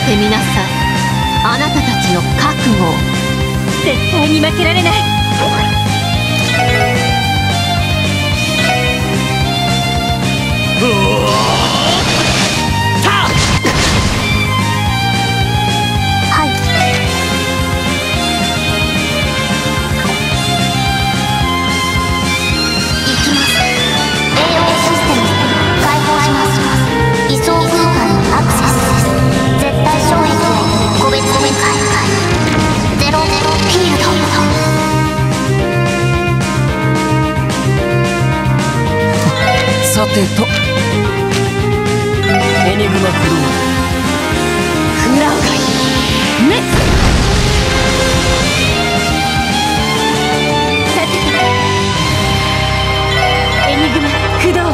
てみなさい、あなたたちの覚悟を。 絶対に負けられない。はい。行きます。TLoHシステム開放します。位相空間にアクセスです。絶対衝撃を個別展開。ゼロフィールド。 さてと、エニグマクロー食らうがいい。滅。 さてと、エニグマ駆動。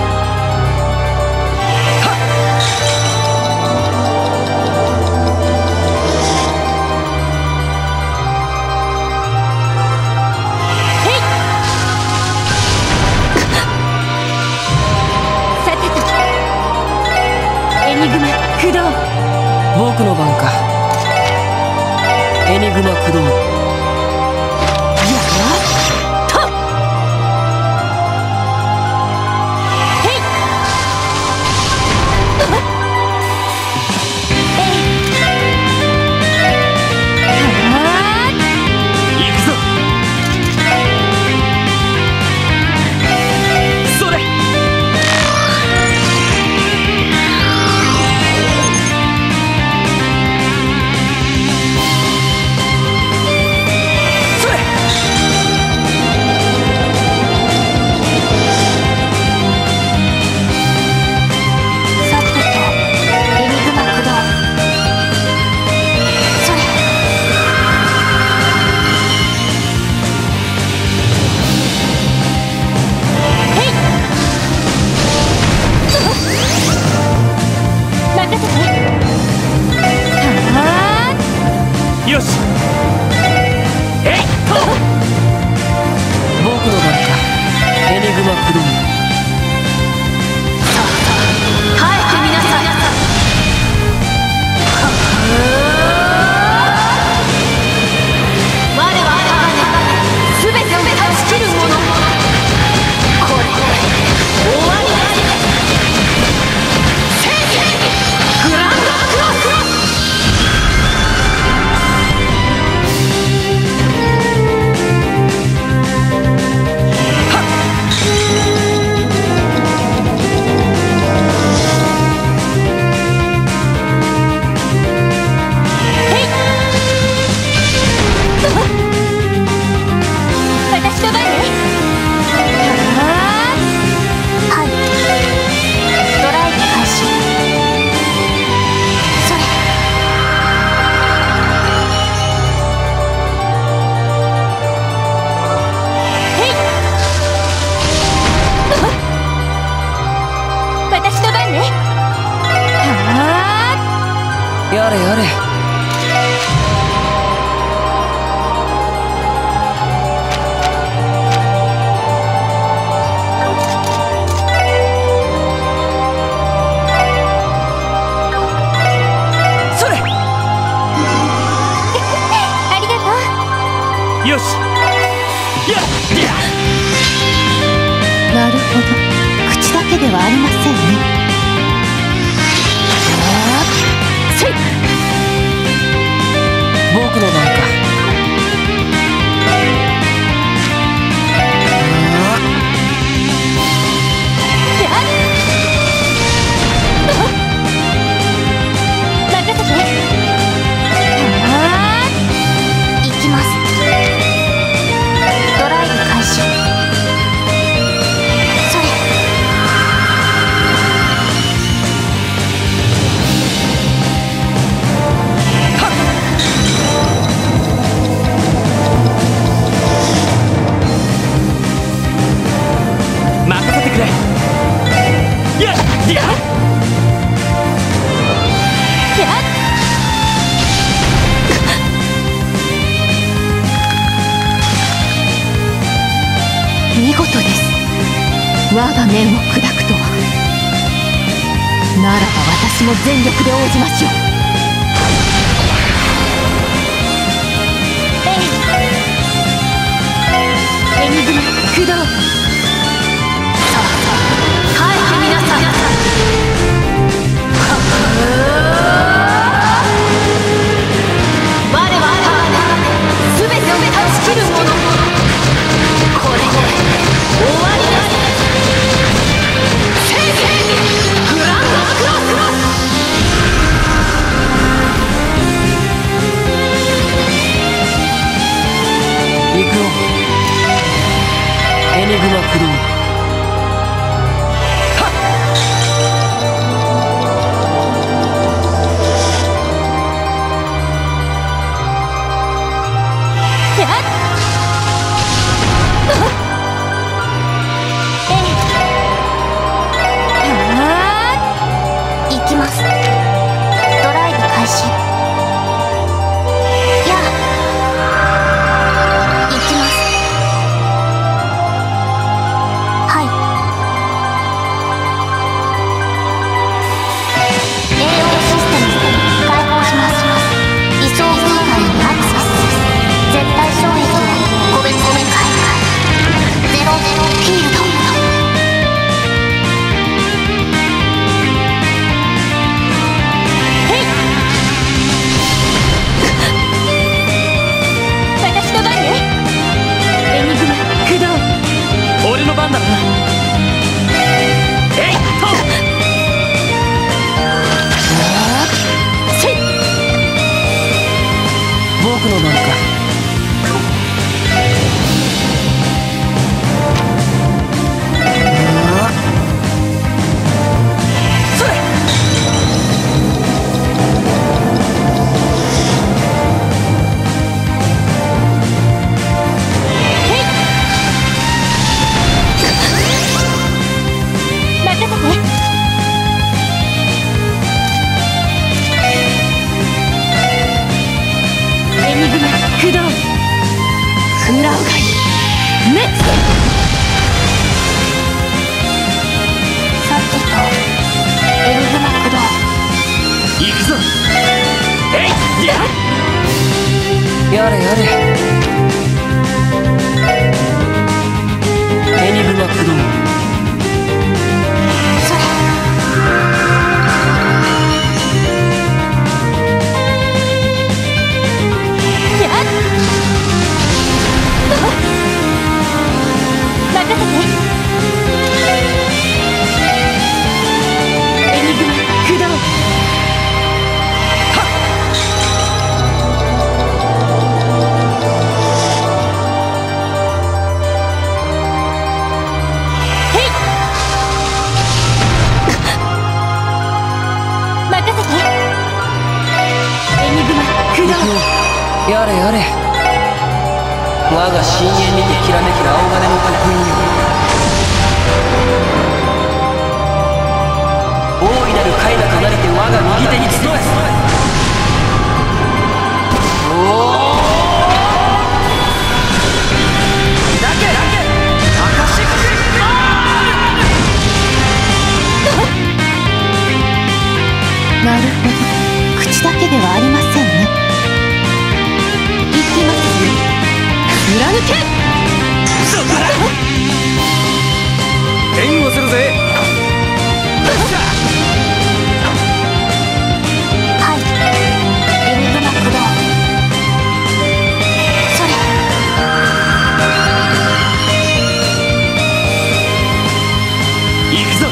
エニグマ駆動。 僕の番か。エニグマ駆動。 やっと。 へい。 行くぞ。それ。よし。えいっと。僕の番か。エニグマ駆動。 耐えてみなさい。我は鋼、すべてを断ち切る者。これ終わりだ。正義グランドクロス。 やれやれ。それ。 ありがとう。 よし。やっ。 なるほど、口だけではありませんね。 僕の番か。 行きます。ドライブ開始。それ。 任せてくれ。やっやっ。 見事です。我が面を砕くとは。ならば私も全力で応じましょう。 エニグマ駆動。さあ帰ってみなさい。我は全てを断ち切る者。これで終わりです。正義グランドクロス。 行くよエニグマ駆動。 行きます。ドライブ開始。やあ行きます。はい。栄養システム開放します。移送空間にアクセス。絶対衝撃を個別展開。ゼロフィールド。 俺の番だな。えいっと僕の番か。それエニグマ駆動。食らうがいい。メッツ。 さっきとエニグマ駆動。 行くぞ。えいやれやれエニグマ駆動。 それ任せて。エニグマ駆動。へい任せて。エニグマ駆動。 やれやれ我が深淵にてきらめき青金の刻印よ。大いなる快楽なりて我が右手に集え。おおだけアカシックなるほど、口だけではありませんね。行きますよ。貫け。 そうだ援護するぜ。 はい。エニグマ駆動。それ行くぞ。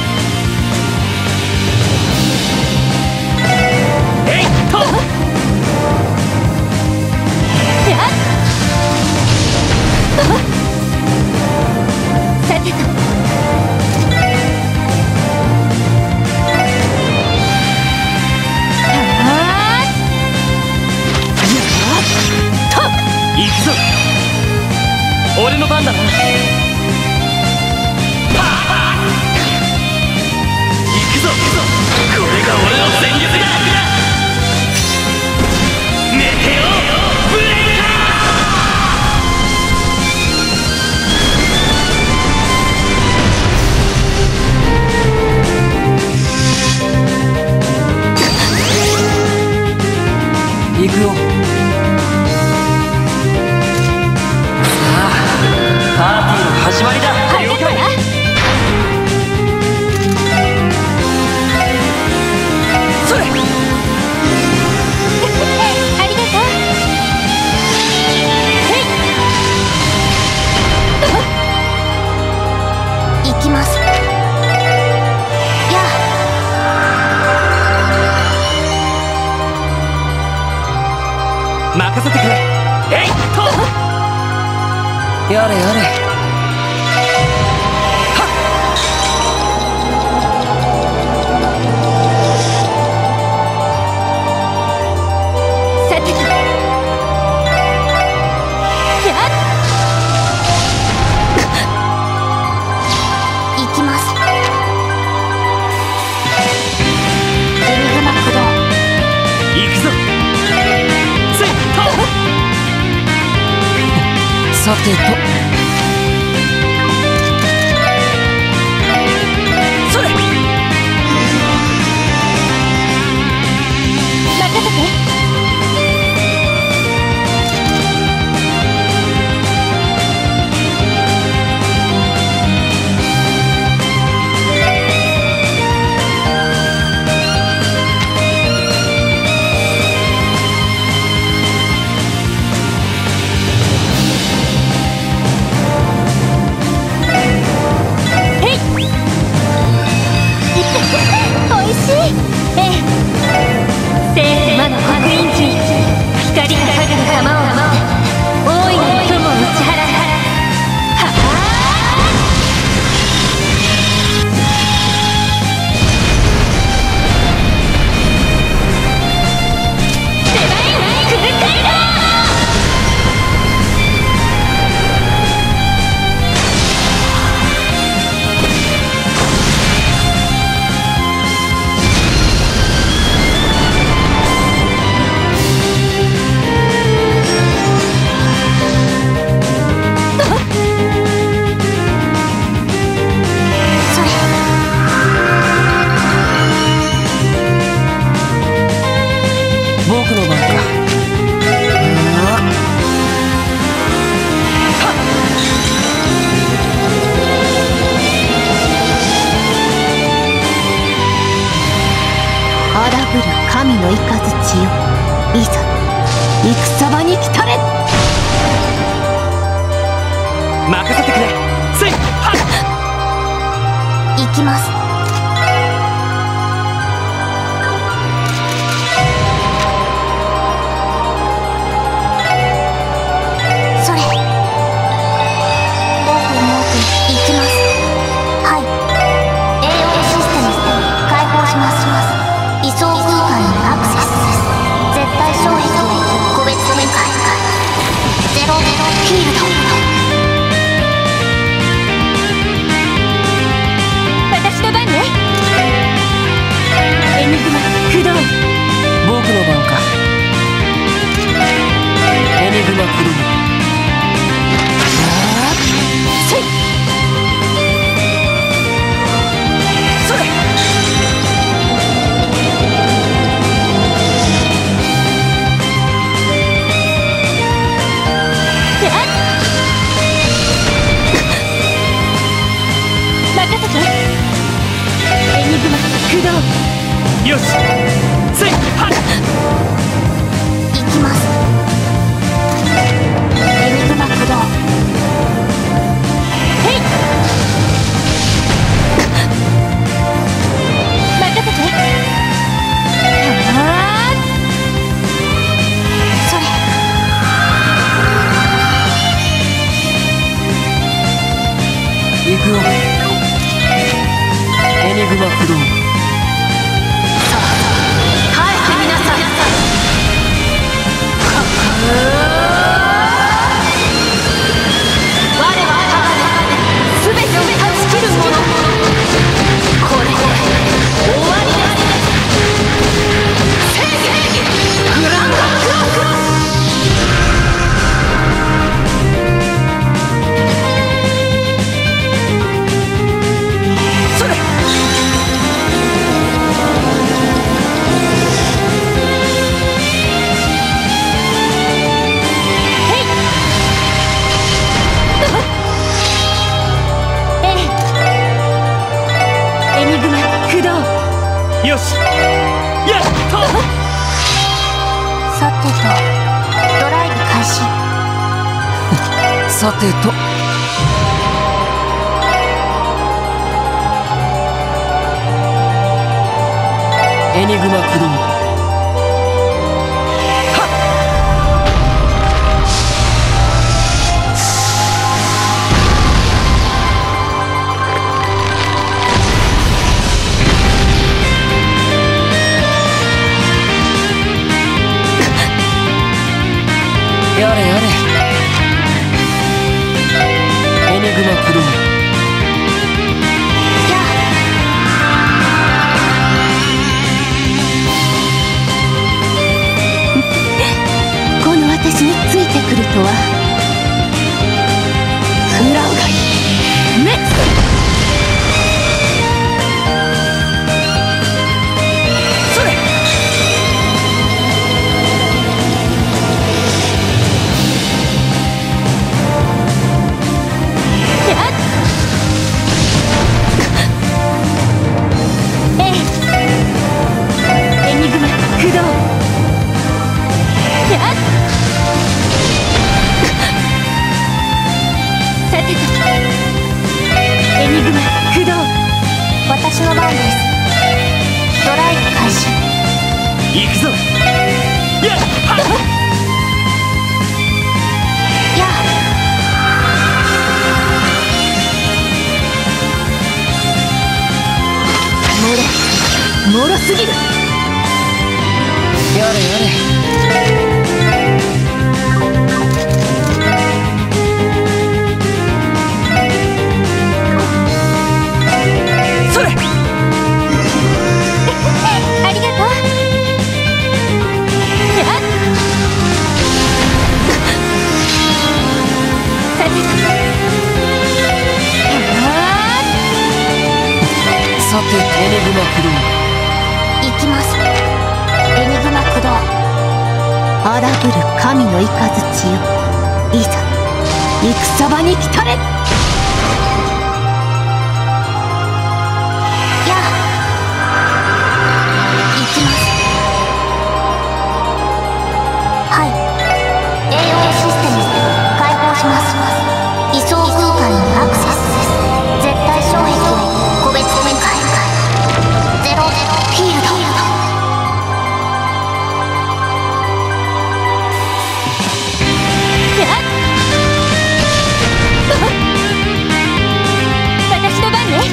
えいっとやっさてと行くぞ。俺の番だな。行くぞ。これが俺の戦術だ。メテオブレイカー。行くよ。さあ任せてくれ。えいっと、やれやれ。さてと、それ任せて。神の雷よ、いざ戦場に来たれ。任せてくれ。せいはっ、 行きます。それ、僕行きます。はい、TLoHシステム開放します。位相空間にアクセス。絶対衝撃個別展開。ゼロフィールド。私の番ね。エニグマ駆動。 僕の番か。エニグマ駆動。 せい。それ。エニグマ駆動。 よし、せいはっ、 行きます。エニグマ駆動。へい、任せて。それ。 行くよ。エニグマ駆動。 さあ、帰ってみなさい。我はただ全てを断ち切る者。これで終わりです。正義グランドクロス。それ。エニグマ駆動。 よし、やっと。 さてと、ドライブ開始。 さてと、エニグマ駆動。はっ、 やれやれ。エニグマ駆動。 この私についてくるとは。フラウガイメッツ。それ。エニグマ駆動。さてとエニグマ駆動。 私の番です。ドライブ開始。 行くぞ。やっはっ。 やもろすぎる。 やれやれ。 それ。 ありがとう。 さてさて、エニグマ駆動。 行きます。エニグマ駆動。 荒ぶる神の雷よ、いざ戦場に来たれ。 行きます。はい。栄養システム開放します。位相空間にアクセス。絶対障壁を個別展開。ゼロフィールド。 私の番ね。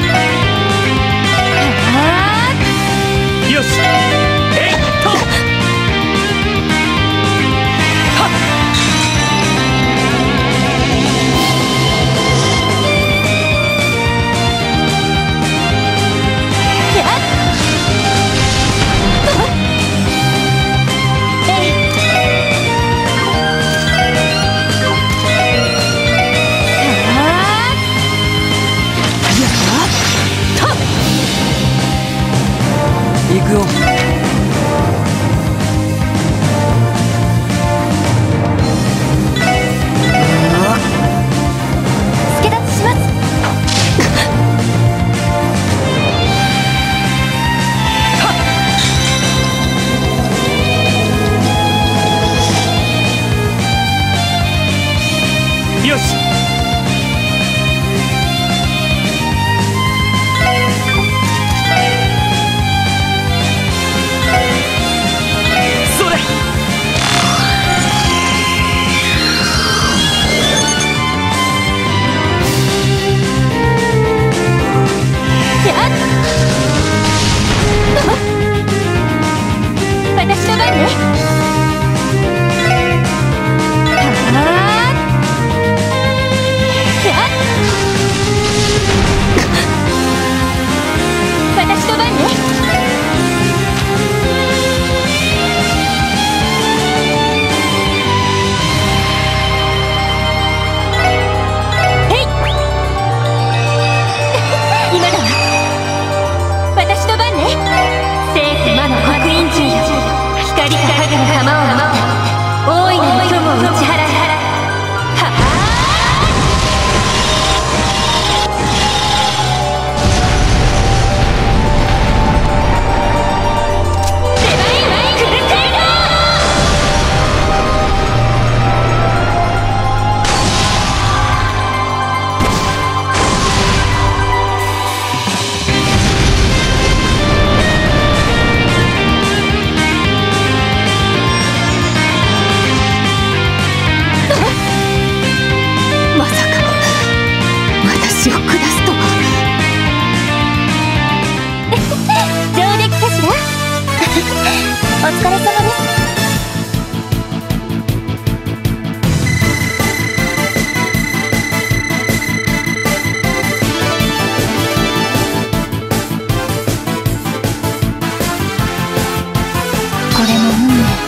よし。えいっと。はっ。行くよ。 助立ちします。 よし。それ。 私の番ね。私の番ね。今だわ。私の番ね。聖魔の刻印銃よ、光と影の玉を持って大いなる雲を打ち払え。 お疲れ様です。 これも運命。